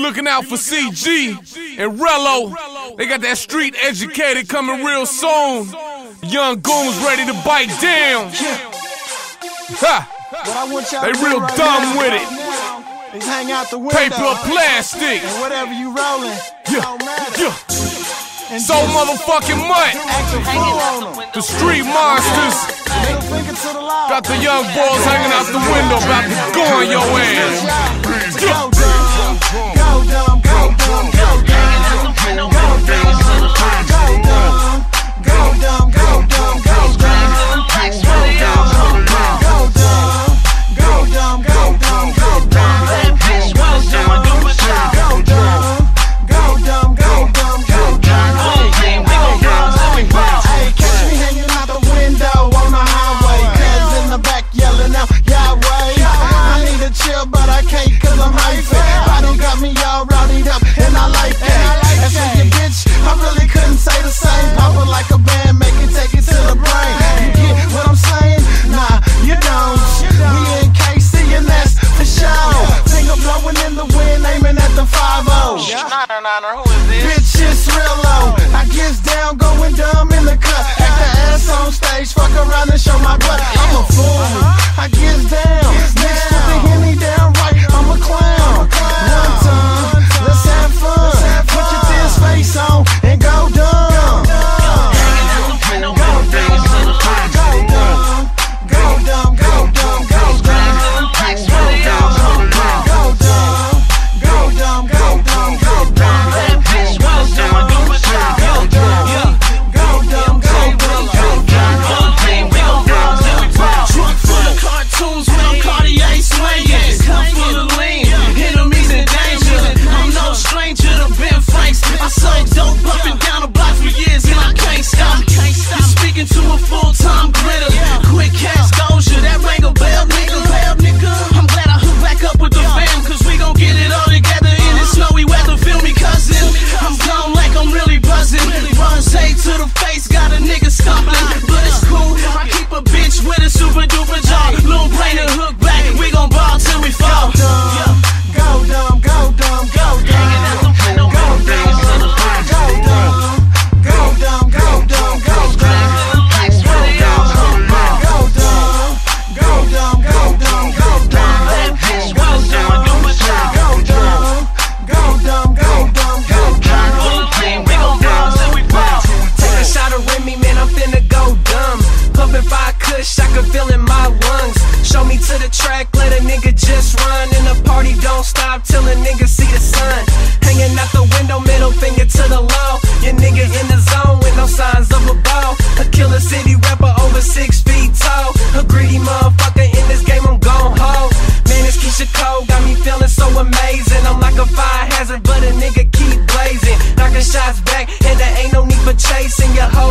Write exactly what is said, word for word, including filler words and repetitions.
looking out for C G and Rello. They got that street educated coming real soon. Young goons ready to bite down. Ha! They real dumb with it. Hang out the window. Paper or plastic. And whatever you rolling. Yeah, yeah. So motherfucking much. The street monsters. Got the young boys hanging out the window, about to go on your ass. Go dumb, go dumb, go dumb, go dumb, go dumb, go dumb, go dumb, go dumb, go dumb, go dumb, go dumb, go dumb, go dumb. But I can't cause I'm hyping. Body got me all rowdied up and I like that. And for your bitch, I really couldn't say the same. Pop it like a band, make it, take it to the brain. You get what I'm saying? Nah, you don't. We in K C and that's for sure. Finger blowing in the wind, aiming at the five oh. Niner, niner, who is this? Bitch, it's real low. I gets down, going dumb in the cut. Act the ass on stage, fuck around and show my butt. I'm a fool. I gets down, mixed with the Henny down right. I'm a clown. One time, let's have fun. Put your thin face on and go dumb. Go dumb, go dumb, go dumb, go dumb, go dumb, go dumb, go dumb, go dumb, go dumb. I sold dope up and down the block for years and I can't stop. You're speaking to a full-time glitter. Quick cash exposure, that ring a bell, nigga. I'm glad I hooked back up with the fam, cause we gon' get it all together in this snowy weather. Feel me, cousin? I'm gone like I'm really buzzing. Run say to the face, got a nigga stumbling. But it's cool, I keep a bitch with a super duper jaw. Lil' brain and hook back, we gon' ball till we fall. Go dumb, go dumb, go dumb, go dumb. I can feel in my lungs. Show me to the track, let a nigga just run. And the party don't stop till a nigga see the sun. Hanging out the window, middle finger to the law. Your nigga in the zone with no signs of a ball. A killer city rapper over six feet tall. A greedy motherfucker in this game, I'm gon' hold. Man, this Keisha Cole got me feeling so amazing. I'm like a fire hazard, but a nigga keep blazing. Knocking shots back, and there ain't no need for chasing your hoe.